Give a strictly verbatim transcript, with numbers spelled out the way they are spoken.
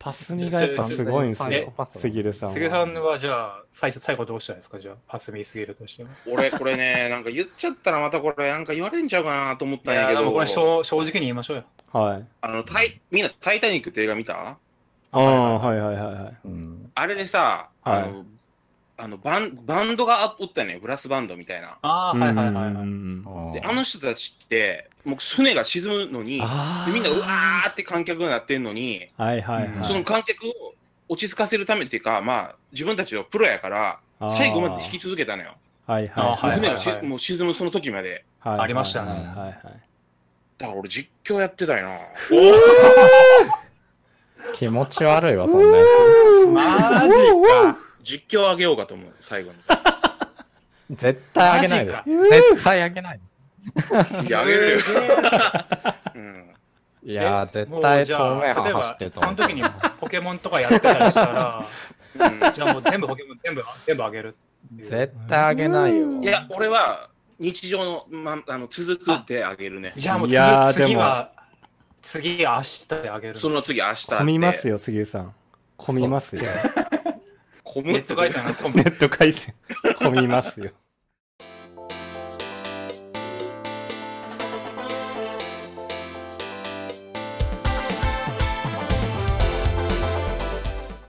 パスミがやっぱすごいんですよ、すぎるさんは。 すぎるさんはじゃあ、最初、最後どうしたんですか、じゃあ、パスミすぎるとしては。 俺、これね、なんか言っちゃったらまたこれ、なんか言われんちゃうかなと思ったんやけど。 でもこれ正直に言いましょうよ。 はい。 あの、タイ、みんな、タイタニックって映画見た？ ああ、はいはいはいはい。 うん、あれでさ、あの、はい、あのバン、バンドがおったよね、ブラスバンドみたいな。 ああ、はいはいはいはい。 で、あの人たちって、もう船が沈むのに、みんなうわーって観客になってんのに、 はいはいはい、 その観客を落ち着かせるためっていうか、まあ、自分たちはプロやから、最後まで引き続けたのよ。 はいはいはい、 船がしもう沈むその時まで。 はい、ありましたね。はいはいはい。だから俺実況やってたよな。 気持ち悪いわ、そんなやつ。マジか。 実況あげようかと思う、最後に。 絶対あげないで。絶対あげないで。いや、あげるよ。 うん、いや、絶対透明版走ってると思う。 その時にポケモンとかやってたりしたら、うん、じゃあもう全部ポケモン全部、全部あげる。 絶対あげないよ。 いや、俺は日常の、ま、あの続くってあげるね。 じゃあもう次は、次明日であげる。 その次明日。 混みますよ、杉浦さん。混みますよ。 ネット回線、 ネット回線。混みますよ。